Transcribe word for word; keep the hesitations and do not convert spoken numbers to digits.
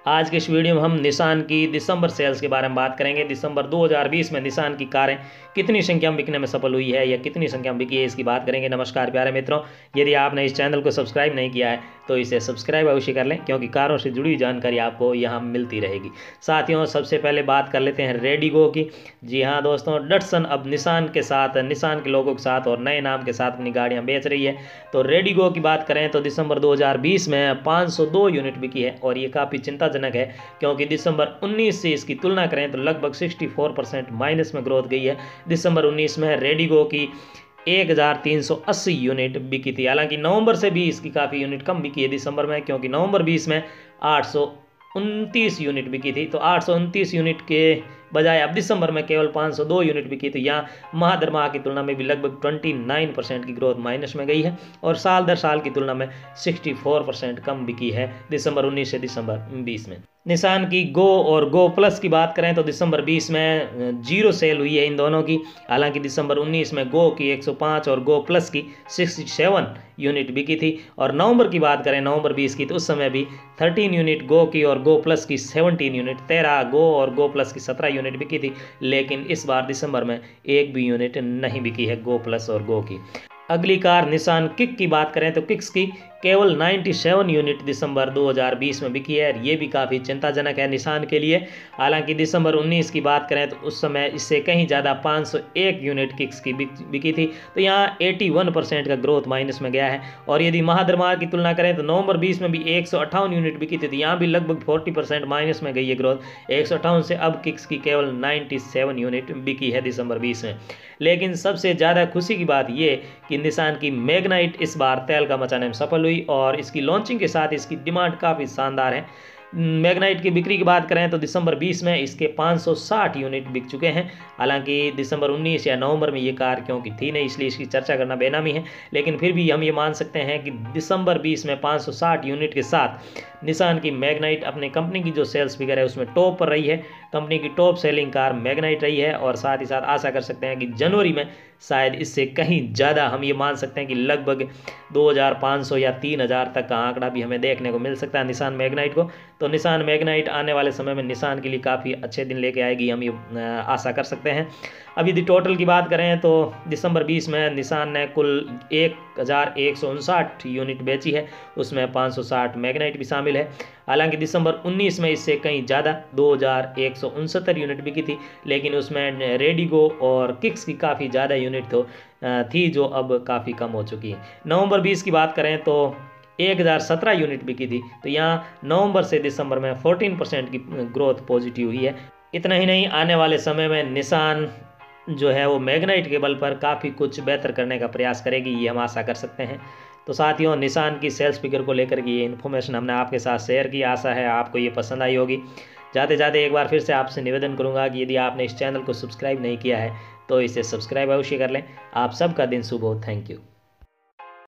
आज के इस वीडियो में हम निसान की दिसंबर सेल्स के बारे में बात करेंगे। दिसंबर दो हज़ार बीस में निसान की कारें कितनी संख्या में बिकने में सफल हुई है या कितनी संख्या में बिकी है, इसकी बात करेंगे। नमस्कार प्यारे मित्रों, यदि आपने इस चैनल को सब्सक्राइब नहीं किया है तो इसे सब्सक्राइब अवश्य कर लें, क्योंकि कारों से जुड़ी जानकारी आपको यहाँ मिलती रहेगी। साथियों, सबसे पहले बात कर लेते हैं रेडिगो की। जी हाँ दोस्तों, डटसन अब निसान के साथ, निसान के लोगों के साथ और नए नाम के साथ अपनी गाड़ियाँ बेच रही है। तो रेडिगो की बात करें तो दिसंबर दो हज़ार बीस में पाँच सौ दो यूनिट बिकी है और ये काफ़ी चिंताजनक है, क्योंकि दिसंबर उन्नीस से इसकी तुलना करें तो लगभग चौंसठ परसेंट माइनस में ग्रोथ गई है। दिसंबर उन्नीस में रेडिगो की एक हज़ार तीन सौ अस्सी यूनिट बिकी थी। हालांकि नवंबर से भी इसकी काफ़ी यूनिट कम बिकी है दिसंबर में, क्योंकि नवंबर बीस में आठ सौ उनतीस यूनिट बिकी थी। तो आठ सौ उनतीस यूनिट के बजाय अब दिसंबर में केवल पाँच सौ दो यूनिट बिकी थी। यहाँ माह दर माह की तुलना में भी लगभग उनतीस परसेंट की ग्रोथ माइनस में गई है और साल दर साल की तुलना में चौंसठ परसेंट कम बिकी है दिसंबर उन्नीस से दिसंबर बीस में। निसान की गो और गो प्लस की बात करें तो दिसंबर बीस में जीरो सेल हुई है इन दोनों की। हालांकि दिसंबर उन्नीस में गो की एक सौ पाँच और गो प्लस की सड़सठ यूनिट बिकी थी। और नवंबर की बात करें, नवंबर बीस की, तो उस समय भी तेरह यूनिट गो की और गो प्लस की सत्रह यूनिट, तेरह गो और गो प्लस की सत्रह यूनिट बिकी थी। लेकिन इस बार दिसंबर में एक भी यूनिट नहीं बिकी है गो प्लस और गो की। अगली कार निसान किक की बात करें तो किक्स की केवल सत्तानवे यूनिट दिसंबर दो हज़ार बीस में बिकी है। ये भी काफ़ी चिंताजनक है निसान के लिए। हालांकि दिसंबर उन्नीस की बात करें तो उस समय इससे कहीं ज़्यादा पाँच सौ एक यूनिट किक्स की बिकी थी। तो यहाँ इक्यासी परसेंट का ग्रोथ माइनस में गया है। और यदि माह दर माह की तुलना करें तो नवंबर बीस में भी एक सौ अट्ठावन यूनिट बिकी थी, तो यहाँ भी लगभग चालीस परसेंट माइनस में गई है ग्रोथ। एक सौ अट्ठावन से अब किक्स की केवल सत्तानवे यूनिट बिकी है दिसंबर बीस में। लेकिन सबसे ज़्यादा खुशी की बात ये कि निसान की मैग्नाइट इस बार तहलका मचाने में सफल हुई और इसकी लॉन्चिंग के साथ इसकी डिमांड काफ़ी शानदार है। मैग्नाइट की बिक्री की बात करें तो दिसंबर बीस में इसके पाँच सौ साठ यूनिट बिक चुके हैं। हालांकि दिसंबर उन्नीस या नवंबर में ये कार क्योंकि थी नहीं, इसलिए इसकी चर्चा करना बेनामी है। लेकिन फिर भी हम ये मान सकते हैं कि दिसंबर बीस में पाँच सौ साठ यूनिट के साथ निसान की मैग्नाइट अपने कंपनी की जो सेल्स फिगर है उसमें टॉप पर रही है। कंपनी की टॉप सेलिंग कार मैग्नाइट रही है और साथ ही साथ आशा कर सकते हैं कि जनवरी में शायद इससे कहीं ज़्यादा, हम ये मान सकते हैं कि लगभग दो हज़ार पाँच सौ या तीन हज़ार तक का आंकड़ा भी हमें देखने को मिल सकता है निसान मैग्नाइट को। तो निसान मैग्नाइट आने वाले समय में निसान के लिए काफ़ी अच्छे दिन लेके आएगी, हम ये आशा कर सकते हैं। अब यदि टोटल की बात करें तो दिसंबर बीस में निसान ने कुल एक हज़ार एक सौ उनसाठ यूनिट बेची है, उसमें पाँच सौ साठ मैग्नाइट भी शामिल है। हालांकि दिसंबर उन्नीस में इससे कहीं ज़्यादा दो हज़ार एक सौ उनसत्तर यूनिट बिकी थी, लेकिन उसमें रेडिगो और किक्स की काफ़ी ज़्यादा यूनिट तो थी जो अब काफ़ी कम हो चुकी है। नवंबर बीस की बात करें तो एक हज़ार सत्रह यूनिट बिकी थी। तो यहाँ नवंबर से दिसंबर में चौदह परसेंट की ग्रोथ पॉजिटिव हुई है। इतना ही नहीं, आने वाले समय में निसान जो है वो मैग्नाइट के बल पर काफ़ी कुछ बेहतर करने का प्रयास करेगी, ये हम आशा कर सकते हैं। तो साथियों, निसान की सेल्स फिगर को लेकर के ये इन्फॉर्मेशन हमने आपके साथ शेयर की। आशा है आपको ये पसंद आई होगी। जाते जाते एक बार फिर से आपसे निवेदन करूंगा कि यदि आपने इस चैनल को सब्सक्राइब नहीं किया है तो इसे सब्सक्राइब अवश्य कर लें। आप सबका दिन शुभ हो। Thank you.